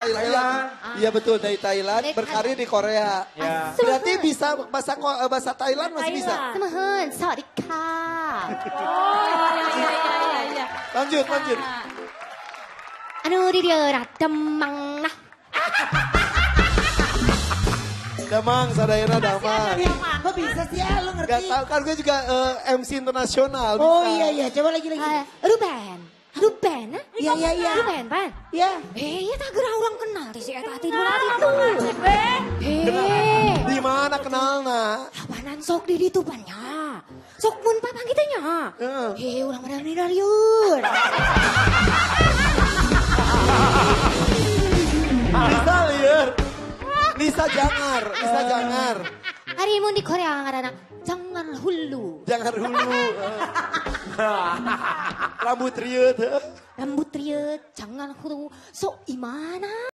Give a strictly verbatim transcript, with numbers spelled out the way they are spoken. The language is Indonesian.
Thailand. Thailand. Iya betul dari Thailand, Dari berkarir di Korea. Ya. Berarti bisa bahasa Ko- eh, bahasa Thailand masih bisa. Semohon, sawadika. Oh iya iya iya iya. iya. Lanjut, lanjut. Anu di dia demang nah. Damang, sadayana damang. Kok bisa sih ya lu Gak ngerti? tau kan gue juga eh, M C internasional. Oh bisa. iya iya, coba lagi lagi. Ah, Ruben. Ruben, ah? Iya iya iya. Ruben, Pan. Ya. Eh, ya tak gerah orang kenal di si eta tidur tadi tuh. Kenal. Eh, Di mana kenalna? lawanan sok di ditu pannya. Sok mun papang kita nya. Heeh. Eh, ulang pada meninggal yun. Lisa liar. Lisa Jangar, Lisa Jangar. Hari mun di Korea ngaranna jangan hulu. Jangan hulu. eh. Rambut riut. eh. Rambut riet, jangan hulu. Sok imana?